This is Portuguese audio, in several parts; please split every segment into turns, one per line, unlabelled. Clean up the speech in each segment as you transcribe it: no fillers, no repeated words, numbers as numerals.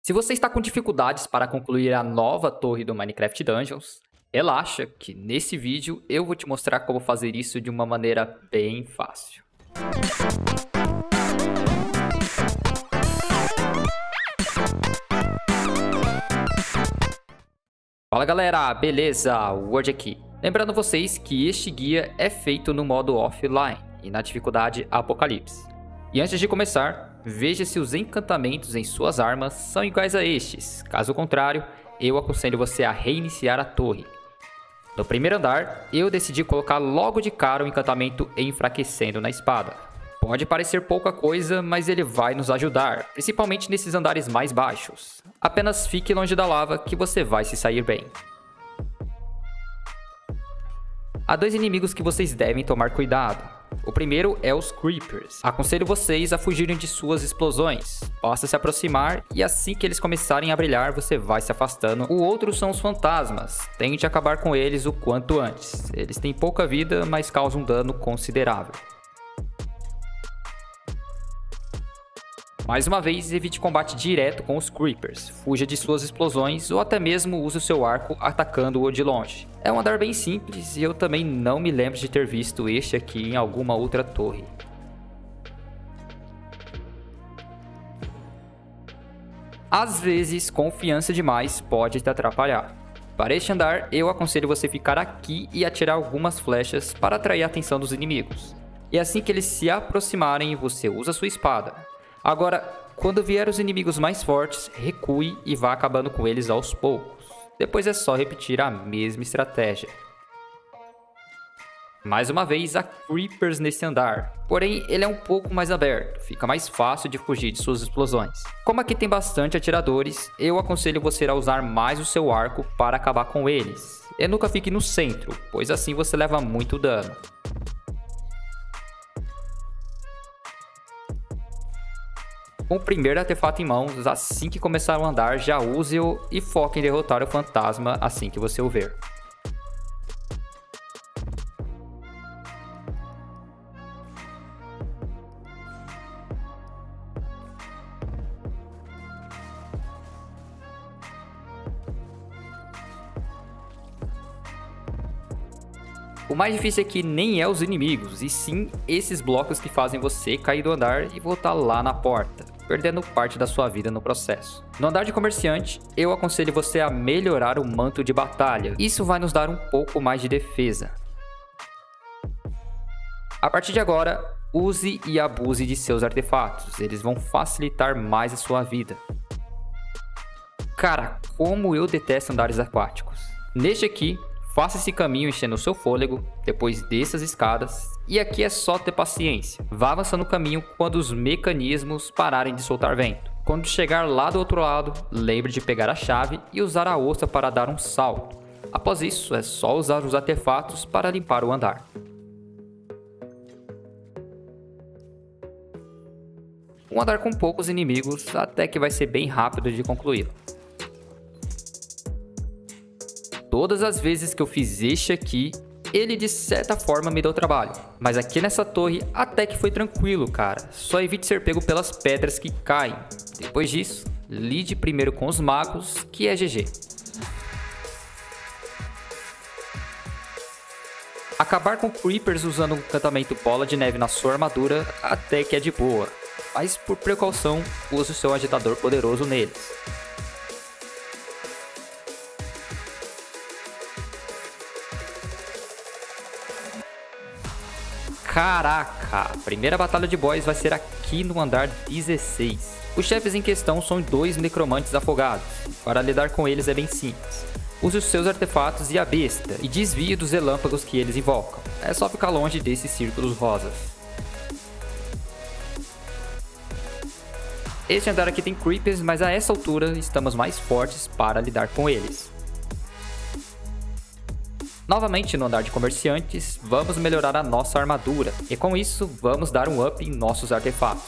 Se você está com dificuldades para concluir a nova torre do Minecraft Dungeons, relaxa que nesse vídeo eu vou te mostrar como fazer isso de uma maneira bem fácil. Fala galera, beleza? Word aqui. Lembrando vocês que este guia é feito no modo offline e na dificuldade Apocalipse. E antes de começar, veja se os encantamentos em suas armas são iguais a estes. Caso contrário, eu aconselho você a reiniciar a torre. No primeiro andar, eu decidi colocar logo de cara o encantamento enfraquecendo na espada. Pode parecer pouca coisa, mas ele vai nos ajudar, principalmente nesses andares mais baixos. Apenas fique longe da lava que você vai se sair bem. Há dois inimigos que vocês devem tomar cuidado. O primeiro é os Creepers. Aconselho vocês a fugirem de suas explosões. Basta se aproximar e assim que eles começarem a brilhar, você vai se afastando. O outro são os fantasmas. Tente acabar com eles o quanto antes. Eles têm pouca vida, mas causam dano considerável. Mais uma vez, evite combate direto com os Creepers, fuja de suas explosões ou até mesmo use o seu arco atacando-o de longe. É um andar bem simples e eu também não me lembro de ter visto este aqui em alguma outra torre. Às vezes, confiança demais pode te atrapalhar. Para este andar, eu aconselho você ficar aqui e atirar algumas flechas para atrair a atenção dos inimigos. E assim que eles se aproximarem, você usa sua espada. Agora, quando vier os inimigos mais fortes, recue e vá acabando com eles aos poucos. Depois é só repetir a mesma estratégia. Mais uma vez, há Creepers nesse andar, porém ele é um pouco mais aberto, fica mais fácil de fugir de suas explosões. Como aqui tem bastante atiradores, eu aconselho você a usar mais o seu arco para acabar com eles. E nunca fique no centro, pois assim você leva muito dano. Com o primeiro artefato em mãos, assim que começar o andar, já use-o e foque em derrotar o fantasma assim que você o ver. O mais difícil aqui nem é os inimigos, e sim esses blocos que fazem você cair do andar e voltar lá na porta, perdendo parte da sua vida no processo. No andar de comerciante, eu aconselho você a melhorar o manto de batalha. Isso vai nos dar um pouco mais de defesa. A partir de agora, use e abuse de seus artefatos. Eles vão facilitar mais a sua vida. Cara, como eu detesto andares aquáticos. Neste aqui, faça esse caminho enchendo o seu fôlego, depois desça as escadas, e aqui é só ter paciência. Vá avançando o caminho quando os mecanismos pararem de soltar vento. Quando chegar lá do outro lado, lembre de pegar a chave e usar a ostra para dar um salto. Após isso, é só usar os artefatos para limpar o andar. Um andar com poucos inimigos, até que vai ser bem rápido de concluí-lo. Todas as vezes que eu fiz este aqui, ele de certa forma me deu trabalho. Mas aqui nessa torre até que foi tranquilo, cara. Só evite ser pego pelas pedras que caem. Depois disso, lide primeiro com os magos, que é GG. Acabar com Creepers usando o encantamento Bola de Neve na sua armadura até que é de boa. Mas por precaução, use o seu agitador poderoso neles. Caraca, a primeira batalha de boss vai ser aqui no andar 16. Os chefes em questão são dois necromantes afogados. Para lidar com eles é bem simples. Use os seus artefatos e a besta, e desvie dos relâmpagos que eles invocam. É só ficar longe desses círculos rosas. Este andar aqui tem Creepers, mas a essa altura estamos mais fortes para lidar com eles. Novamente no andar de comerciantes, vamos melhorar a nossa armadura, e com isso vamos dar um up em nossos artefatos.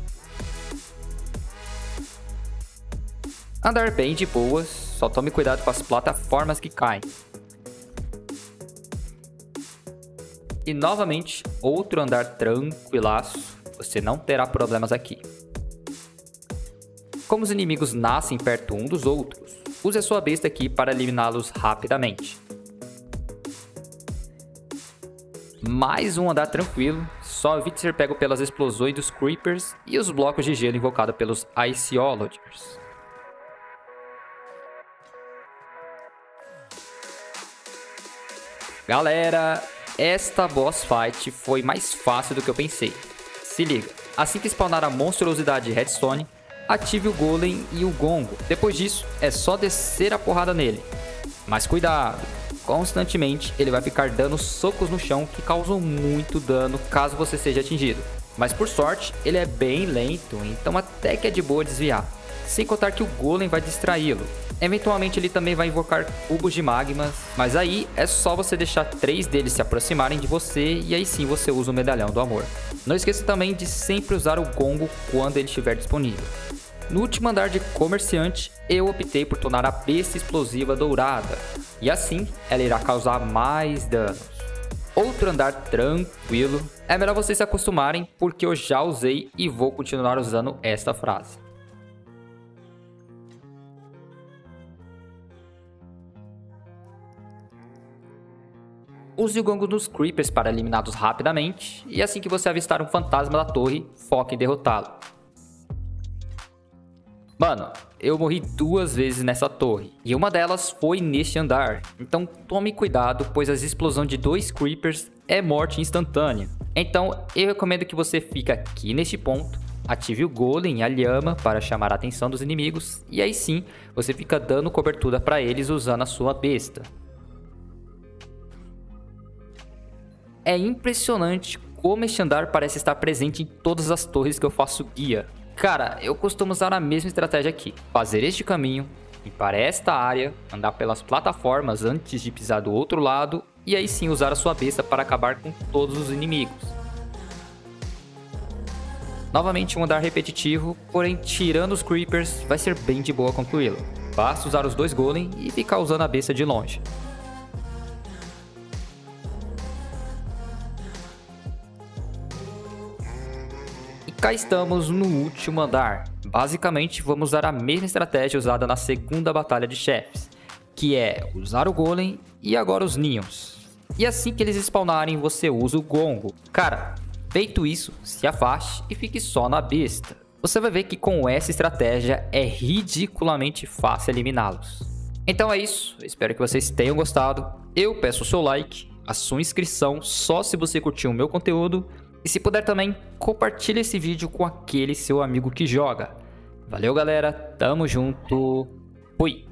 Andar bem de boas, só tome cuidado com as plataformas que caem. E novamente, outro andar tranquilaço, você não terá problemas aqui. Como os inimigos nascem perto um dos outros, use a sua besta aqui para eliminá-los rapidamente. Mais um andar tranquilo, só evite ser pego pelas explosões dos Creepers e os blocos de gelo invocados pelos Iceologers. Galera, esta boss fight foi mais fácil do que eu pensei. Se liga, assim que spawnar a monstruosidade Redstone, ative o Golem e o Gongo. Depois disso, é só descer a porrada nele. Mas cuidado, constantemente ele vai ficar dando socos no chão que causam muito dano caso você seja atingido. Mas por sorte, ele é bem lento, então até que é de boa desviar. Sem contar que o Golem vai distraí-lo. Eventualmente ele também vai invocar cubos de magmas, mas aí é só você deixar 3 deles se aproximarem de você e aí sim você usa o medalhão do amor. Não esqueça também de sempre usar o Gongo quando ele estiver disponível. No último andar de comerciante, eu optei por tornar a besta explosiva dourada, e assim ela irá causar mais danos. Outro andar tranquilo, é melhor vocês se acostumarem porque eu já usei e vou continuar usando esta frase. Use o Gongo nos Creepers para eliminá-los rapidamente, e assim que você avistar um fantasma da torre, foque em derrotá-lo. Mano, eu morri 2 vezes nessa torre, e uma delas foi neste andar, então tome cuidado, pois a explosão de 2 Creepers é morte instantânea. Então eu recomendo que você fique aqui neste ponto, ative o Golem e a Lhama para chamar a atenção dos inimigos, e aí sim você fica dando cobertura para eles usando a sua besta. É impressionante como este andar parece estar presente em todas as torres que eu faço guia. Cara, eu costumo usar a mesma estratégia aqui. Fazer este caminho, ir para esta área, andar pelas plataformas antes de pisar do outro lado e aí sim usar a sua besta para acabar com todos os inimigos. Novamente um andar repetitivo, porém tirando os Creepers vai ser bem de boa concluí-lo. Basta usar os 2 Golem e ficar usando a besta de longe. Cá estamos no último andar. Basicamente vamos usar a mesma estratégia usada na segunda batalha de chefes, que é usar o Golem e agora os Neons. E assim que eles spawnarem você usa o Gongo. Cara, feito isso, se afaste e fique só na besta. Você vai ver que com essa estratégia é ridiculamente fácil eliminá-los. Então é isso, espero que vocês tenham gostado. Eu peço o seu like, a sua inscrição só se você curtiu o meu conteúdo. E se puder também, compartilhe esse vídeo com aquele seu amigo que joga. Valeu galera, tamo junto, fui!